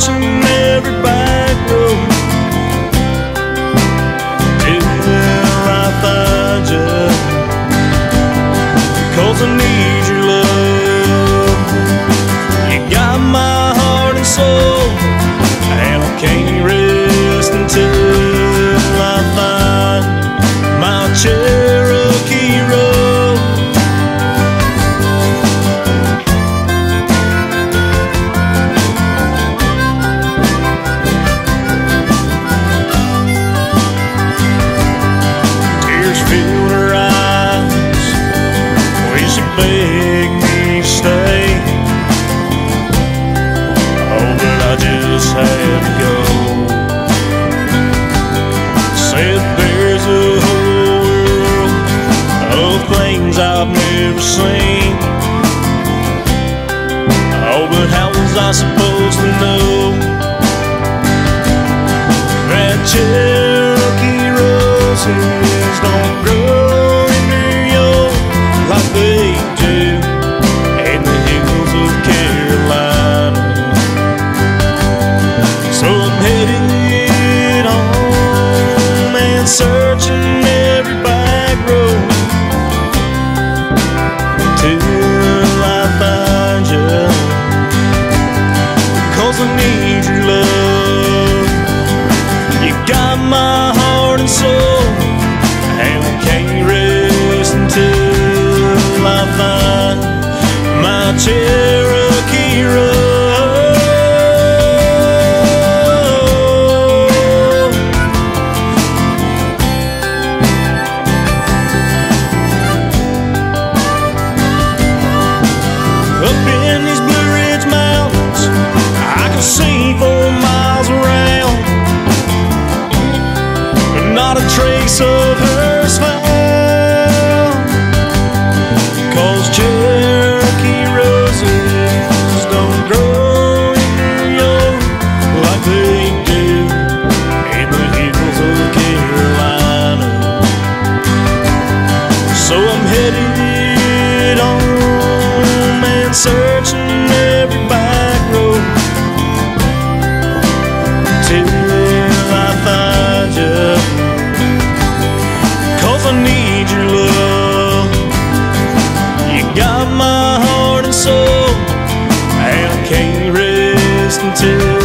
searching every back road till I find you, 'cause I need your love. You got my heart and soul, and I can't rest until I find my Cherokee Rose. Tears fill her eyes when she begged me to stay. Oh, but I just had to go. Said there's a whole world of things I've never seen. Oh, but how was I supposed to know that Cherokee roses don't grow in New York like they do in the hills of Carolina? So I'm headed home and searching every back road till I find you, 'cause I need your love. You got my heart and soul, and I can't rest until I find my Cherokee Rose. Up in these Blue Ridge Mountains, I can see 4 miles around, but not a trace of her's found. 'Cause Cherokee roses don't grow in New York like they do in the hills of Carolina. So I'm headed home and searching every back road till I find you, 'cause I need your love. You got my heart and soul, and I can't rest until